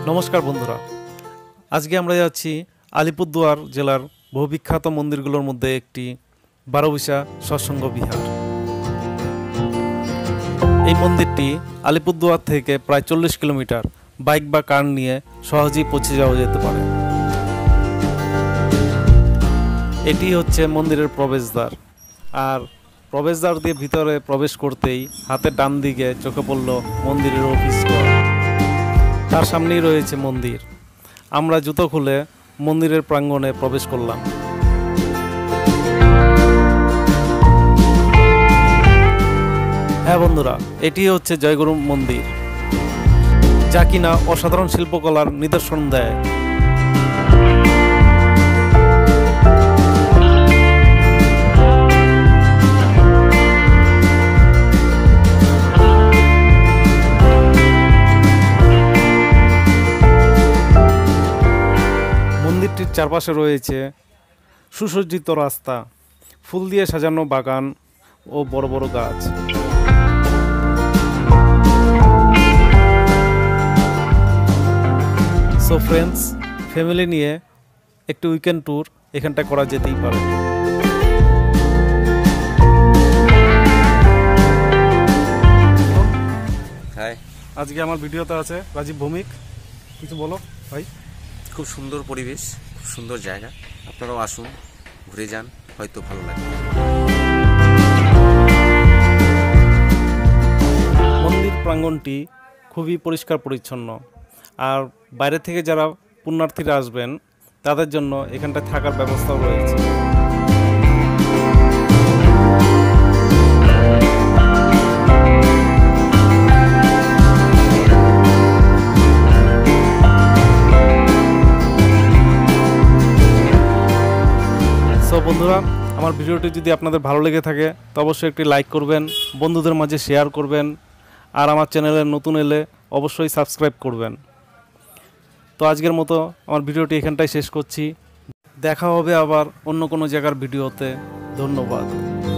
নমস্কার বন্ধুরা, আজকে আমরা যাচ্ছি আলিপুরদুয়ার জেলার বহুবিখ্যাত মন্দিরগুলোর মধ্যে একটি বারোবিশা সৎসঙ্গ বিহার। এই মন্দিরটি আলিপুরদুয়ার থেকে প্রায় 40 কিলোমিটার বাইক বা কার নিয়ে সহজেই পৌঁছে যাওয়া যেতে পারে। এটি হচ্ছে মন্দিরের প্রবেশদ্বার, আর প্রবেশদ্বার দিয়ে ভিতরে প্রবেশ করতেই হাতের ডান দিকে চোখে পড়ল মন্দিরের অফিস ঘর। তার সামনেই রয়েছে মন্দির। আমরা জুতো খুলে মন্দিরের প্রাঙ্গণে প্রবেশ করলাম। হ্যাঁ বন্ধুরা, এটি হচ্ছে জয়গুরু মন্দির, যা কিনা অসাধারণ শিল্পকলার নিদর্শন দেয়। মন্দিরটির চারপাশে রয়েছে সুসজ্জিত রাস্তা, ফুল দিয়ে সাজানো বাগান ও বড় বড় গাছ। সো ফ্রেন্ডস, ফ্যামিলি নিয়ে একটু উইকেন্ড ট্যুর এখানটা করা যেতেই পারে। আজকে আমার ভিডিওতে আছে রাজীব ভৌমিক। কিছু বলো ভাই। খুব সুন্দর পরিবেশ, খুব সুন্দর জায়গা, আপনারাও আসুন, ঘুরে যান, হয়তো ভালো লাগবে। মন্দির প্রাঙ্গণটি খুবই পরিষ্কার পরিচ্ছন্ন, আর বাইরে থেকে যারা পুণ্যার্থীরা আসবেন তাদের জন্য এখানটায় থাকার ব্যবস্থাও রয়েছে। বন্ধুরা, আমার ভিডিওটি যদি আপনাদের ভালো লেগে থাকে তো অবশ্যই একটি লাইক করবেন, বন্ধুদের মাঝে শেয়ার করবেন, আর আমার চ্যানেলে নতুন এলে অবশ্যই সাবস্ক্রাইব করবেন। তো আজকের মতো আমার ভিডিওটি এখানটাই শেষ করছি। দেখা হবে আবার অন্য কোনো জায়গার ভিডিওতে। ধন্যবাদ।